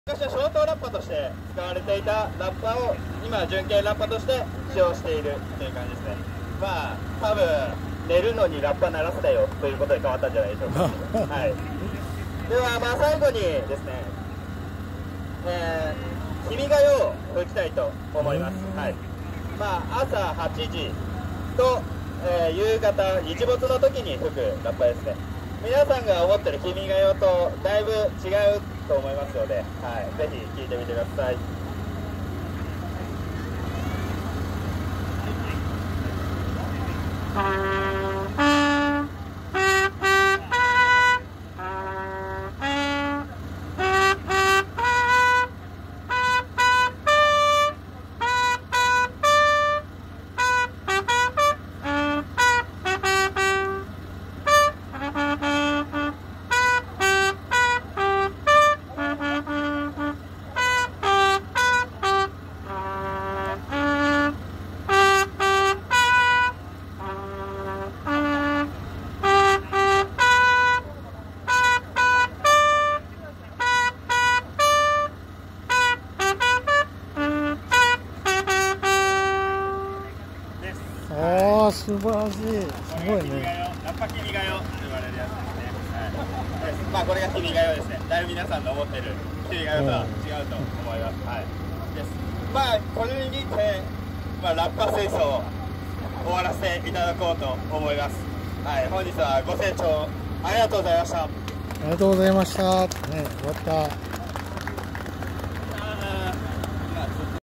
昔はショートラッパとして使われていたラッパを今準軽ラッパとして使用しているという感じですね。まあ多分寝るのにラッパ鳴らせたよということで変わったんじゃないでしょうか。はい、ではまあ最後にですね、君が代を吹きたいと思います。はい、まあ朝8時と、夕方日没の時に吹くラッパですね。皆さんが思ってる君が代とだいぶ違うと思いますので、はい、ぜひ聴いてみてください。 ああ、素晴らしい。すごいね。 やっぱ君が代と言われるやつですね。まあこれが君が代ですね。だいぶ皆さんの思ってる君が代とは違うと思います。はい。です。まあこれにて、まあラッパ清掃を終わらせていただこうと思います。はい。本日はご清聴ありがとうございました。 ありがとうございました。ね、終わった。